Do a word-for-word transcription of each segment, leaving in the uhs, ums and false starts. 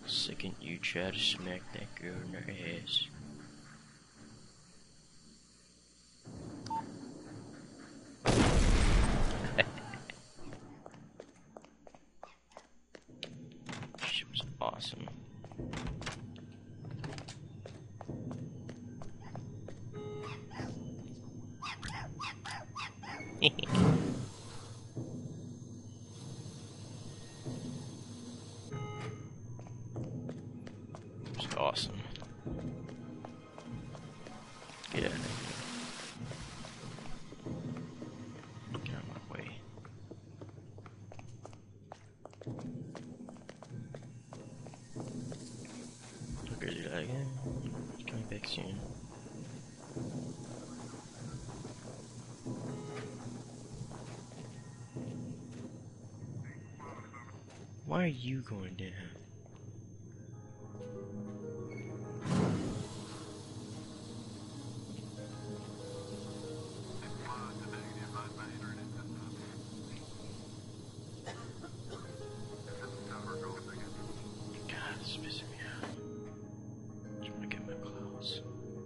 Second you try to smack that girl in her ass. She was awesome. It's awesome. Get out of here. Get out of my way. Look at you like, eh, it's coming back soon. Why are you going down? God, it's pissing me off. Just wanna get my clothes.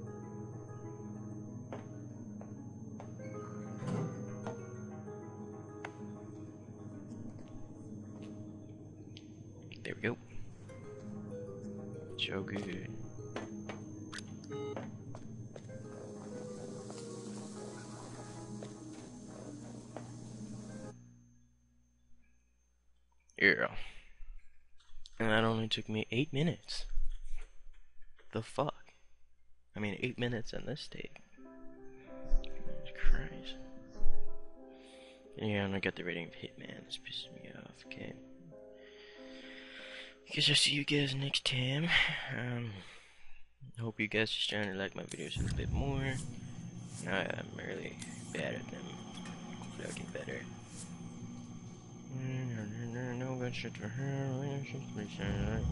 There we go. So good. Yeah. And that only took me eight minutes. The fuck? I mean, eight minutes in this take. Jesus Christ. Yeah, and I got the rating of Hitman. It's pissing me off. Okay. I guess I'll see you guys next time. Um, I hope you guys are starting to like my videos a little bit more. I'm really bad at them. Hopefully I'll get better. No good shit for her.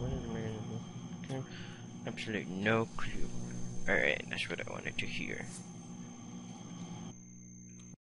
Absolutely no clue. Alright, that's what I wanted to hear.